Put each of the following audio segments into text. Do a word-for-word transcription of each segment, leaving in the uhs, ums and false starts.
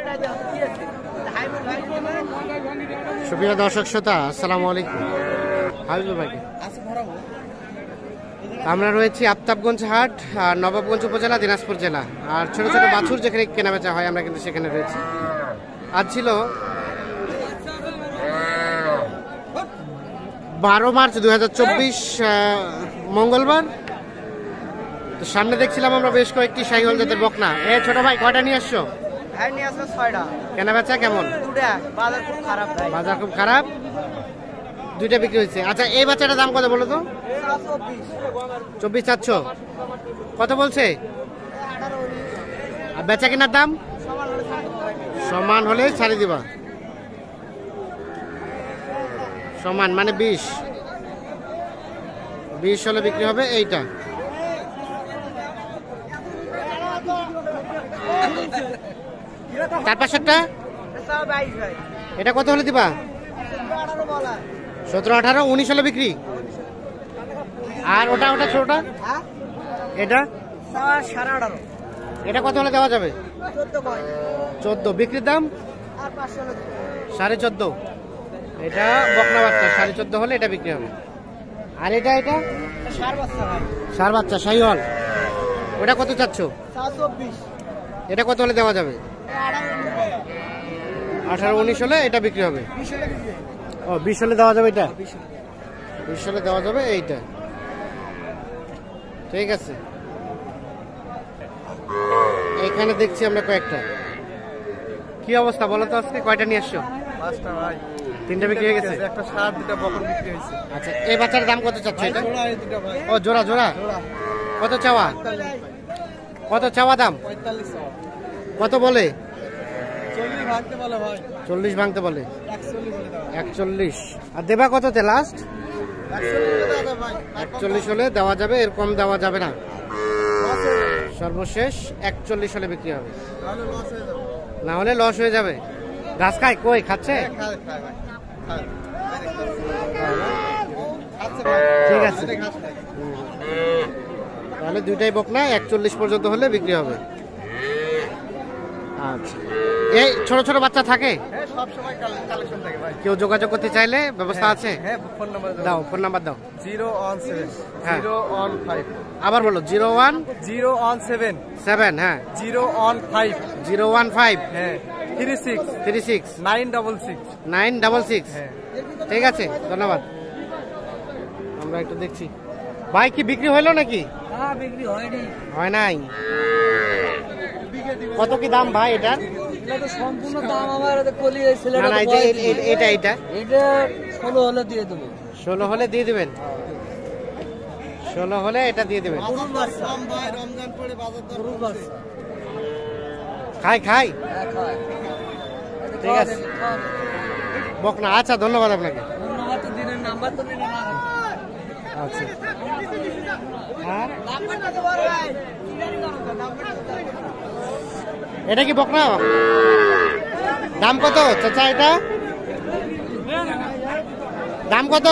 সুপ্রিয় দর্শক শ্রোতা, আসসালামু আলাইকুম। হাবিবুর ভাই, আমরা রয়েছি আফতাবগঞ্জ হাট, আর নবাবগঞ্জ উপজেলা, দিনাজপুর জেলা। আর ছোট ছোট বাছুর যেখানে কেনাবেচা হয় আমরা কিন্তু সেখানে রয়েছি। আজ ছিল বারো মার্চ দুই হাজার চব্বিশ মঙ্গলবার। তো সামনে দেখছিলাম আমরা বেশ কয়েকটি শাহিওয়াল জাতের বকনা। এ ছোট ভাই, কয়টা নিয়ে আসছো? কেনাবেচা কেমন? বাজার খুব খারাপ, দুইটা বিক্রি হয়েছে। আচ্ছা, এই বাচ্চাটার দাম কত বলো তো? চব্বিশ চাচ্ছ, কত বলছে? আর বেচা কেনার দাম সমান হলে ছাড়ি দিবা? সমান মানে বিশ বিশ হলে বিক্রি হবে। এইটা চার পাঁচশোটা, এটা কত হলে দিবা? সতেরো আঠারো উনিশ হলে বিক্রি। আর ওটা ওটা ছোটটা, এটা এটা কত হলে দেওয়া যাবে? চোদ্দ। বিক্রির দাম সাড়ে চোদ্দ। এটা বকনা বাচ্চা, সাড়ে চোদ্দ হলে এটা বিক্রি হবে। আর এটা এটা সার বাচ্চা শাহিওয়াল, ওটা কত চাচ্ছ? এটা কত হলে দেওয়া যাবে? আঠারো উনিশ হলে এটা বিক্রি হবে। ও, বিশ হলে দেওয়া যাবে। এটা বিশ হলে দেওয়া যাবে। এইটা ঠিক আছে। এখানে দেখছি আমরা কয়েকটা। কি অবস্থা বলো তো, আজকে কয়টা নিয়ে আসছো? পাঁচটা ভাই, তিনটা বিক্রি হয়ে গেছে। একটা সার, দুটা বকন বিক্রি হয়েছে। আচ্ছা, এই বাচ্চার দাম কত চাচ্ছ? এটা ও জোড়া জোড়া, কত চাওয়া? কত চাওয়া দাম? কত বলে? চল্লিশ ভাঙতে বলে, একচল্লিশ। আর দেবা কততে লাস্ট? একচল্লিশ হলে দেওয়া যাবে, এর কম দেওয়া যাবে না। সর্বশেষ একচল্লিশ হলে বিক্রি হবে, না হলে লস হয়ে যাবে। গাছ খায়? কই খাচ্ছে? ঠিক আছে, তাহলে দুইটাই বকনা একচল্লিশ পর্যন্ত হলে বিক্রি হবে। আচ্ছা, এই ছোট ছোট বাচ্চা থাকে? কেউ যোগাযোগ করতে চাইলে ব্যবস্থা আছে? দাও, ফোন নাম্বার দাও। Zero one seven zero one five আবার বলো। Zero one zero one seven seven হ্যাঁ zero one five zero one five হ্যাঁ three six three six nine double six nine double six. হ্যাঁ, ঠিক আছে, ধন্যবাদ। আমরা একটু দেখছি। ভাই, কি বিক্রি হইলো নাকি? হয় নাই। কত কি দাম ভাই এটার? সম্পূর্ণ দাম আমার এটা এটা এটা ষোলো হলে দিয়ে দেবো। ষোলো হলে দিয়ে দিবেন? ষোলো হলে এটা দিয়ে দিবেন। খাই খাই ঠিক আছে, বকনা। আচ্ছা, ধন্যবাদ আপনাকে। আচ্ছা, এটা কি বকনা? দাম কত চাচা? এটা দাম কত?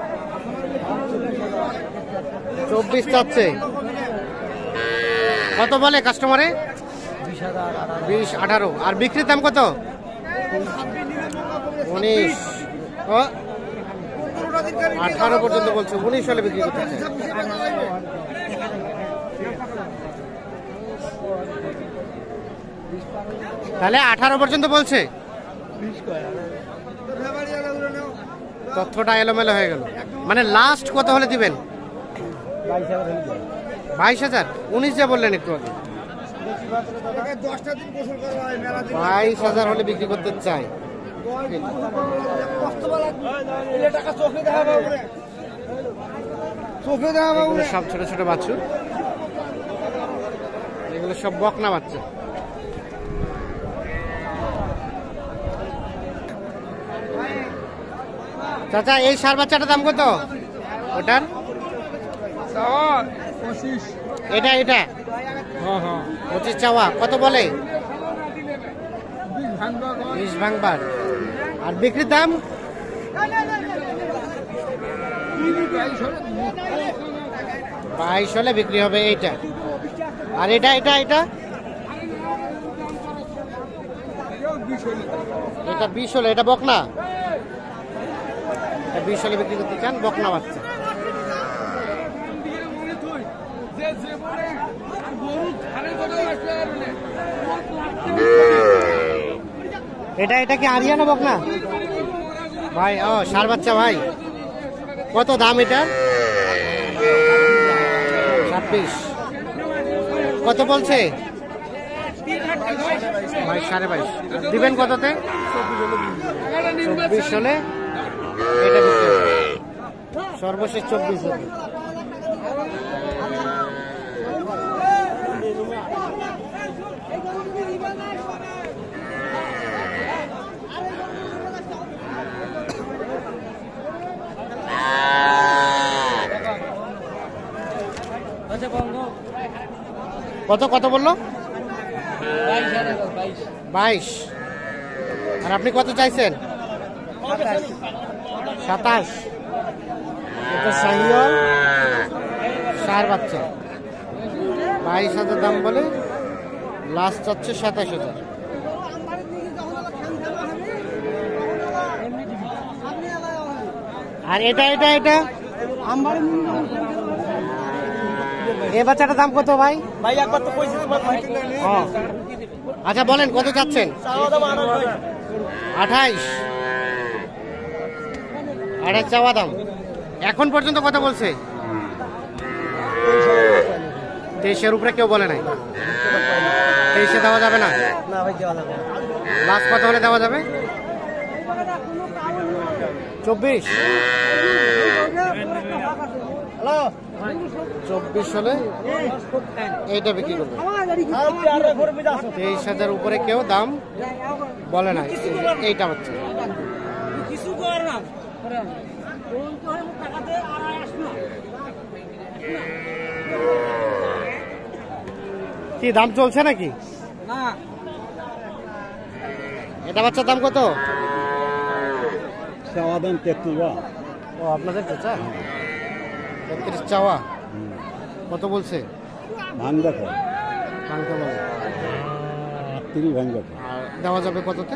চব্বিশ চাচ্ছে। কত বলে কাস্টমারে? বিশ আঠারো। আর বিক্রির দাম কত? উনিশ। ও, আঠারো পর্যন্ত বলছে, উনিশ হলে বিক্রি করতে চাই। তাহলে আঠারো পর্যন্ত বলছে। তথ্যটা এলোমেলো হয়ে গেল। মানে লাস্ট কত হলে দিবেন? বাইশ হাজার। উনিশ যা বললেন একটু আগে। বাইশ হাজার হলে বিক্রি করতে চাই। সব ছোট ছোট বাছুর, এগুলো সব বকনা বাচ্চা। চাচা, এই সার বাচ্চাটার দাম কত? ওটার এটা এটা পঁচিশ চাওয়া। কত বলে? বিশ ভাঙবার। আর বিক্রির দাম? বাইশ হলে বিক্রি হবে এইটা। আর এটা এটা এটা এটা বিশ হলে, এটা বকনা, এটা বিশ হলে বিক্রি করতে চান, বকনা বাচ্চা। এটা এটা কি আরিয়ানা বকনা ভাই? ও ষাঁড় বাচ্চা ভাই, কত দাম এটা? ছাব্বিশ। কত বলছে ভাই? সাড়ে বাইশ। দিবেন কততে? চব্বিশ হলে এটা বিক্রি হবে। সর্বশেষ চব্বিশ হবে। কত কত বললো? বাইশ। আর আপনি কত চাইছেন? সাতাশ। এটা শাহিওয়াল ষাঁড় বাচ্চা, বাইশ হাজার দাম বলে, লাস্ট চাচ্ছে সাতাশ হাজার। আর এটা এটা এটা এ বাচ্চাটার দাম কত ভাই? ভাই একবার তো কইছি তোমার ভাই। ও আচ্ছা, বলেন কত চাচ্ছেন? আঠাইশ। আঠাইশ চাওয়া দাম। এখন পর্যন্ত কত বলছে? তেইশের উপরে কেউ বলে নাই? তেইশে দেওয়া যাবে না? না ভাই দেওয়া যাবে না। লাস্ট কত হলে দেওয়া যাবে? চব্বিশ। হ্যালো, চব্বিশ হলে এইটা বিক্রি করবে। তেইশ হাজার উপরে কেউ দাম বলে না। এইটা হচ্ছে কি দাম চলছে নাকি? না, এটা বাচ্চার দাম কত? চাওয়া দাম তেত্রিশ। ও আপনাদের চাচা, তেত্রিশ চাওয়া। কত বলছে? ভাঙ্গা খায়, ভাঙতে বলে। তিরিশ ভাঙ্গা খায়। আর দেওয়া যাবে কততে?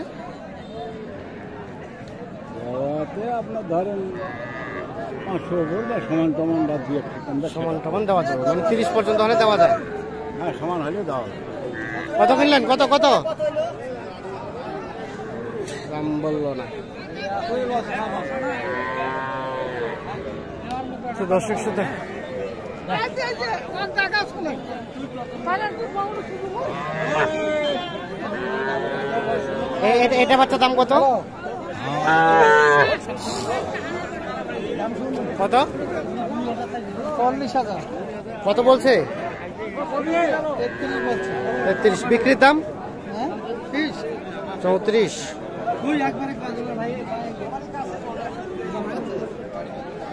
দেওয়াতে আপনার ধরেন পাঁচশো উপর বা সমান টমান বা দু একটা কম বেশি। সমান টমান দেওয়া যাবে, মানে তিরিশ পর্যন্ত হলে দেওয়া যায়। হ্যাঁ, সমান হলে দেওয়া যাবে। কত কিনলেন? কত কত দাম বললো না। দর্শক শুধু এটা বাচ্চা দাম কত? কত? চল্লিশ হাজার। কত বলছে? তেত্রিশ বলছে। তেত্রিশ। বিক্রির দাম? হ্যাঁ, ত্রিশ। চৌত্রিশ।